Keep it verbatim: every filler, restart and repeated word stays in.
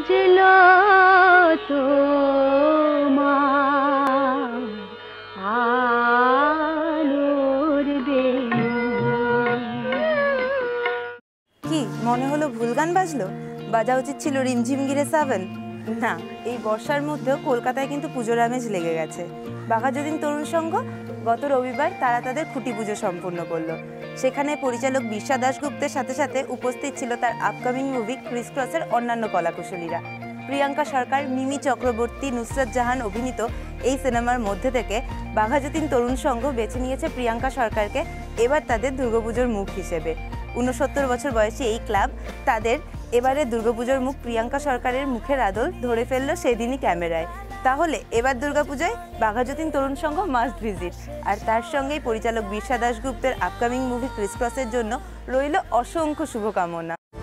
বাজলো তোমার আলোর বেলুন। কি মনে হলো ভুল গান বাজলো? বাজা উচিত ছিল রিমঝিম গিরে সাবন। না, এই বর্ষার মধ্যেও কলকাতায় কিন্তু পুজোর আমেজ লেগে গেছে। বাঘাযতীন তরুণ সংঘ গত রবিবার তারা তাদের খুঁটি পুজো সম্পূর্ণ করলো। সেখানে পরিচালক বিশ্বা দাশগুপ্তের সাথে সাথে উপস্থিত ছিল তার আপকামিং মুভি ক্রিস ক্রসের অন্যান্য কলাকুশলীরা। প্রিয়াঙ্কা সরকার, মিমি চক্রবর্তী, নুসরাত জাহান অভিনীত এই সিনেমার মধ্যে থেকে বাঘাযতীন তরুণ সংঘ বেছে নিয়েছে প্রিয়াঙ্কা সরকারকে এবার তাদের দুর্গাপুজোর মুখ হিসেবে। ঊনসত্তর বছর বয়সী এই ক্লাব তাদের এবারে দুর্গাপুজোর মুখ প্রিয়াঙ্কা সরকারের মুখের আদল ধরে ফেললো সেদিনই ক্যামেরায়। তাহলে এবার দুর্গাপূজায় বাঘাযতীন তরুণ সংঘ মাস্ট ভিজিট। আর তার সঙ্গেই পরিচালক বিশ্বা দাশগুপ্তের আপকামিং মুভি ক্রিস ক্রসের জন্য রইল অসংখ্য শুভকামনা।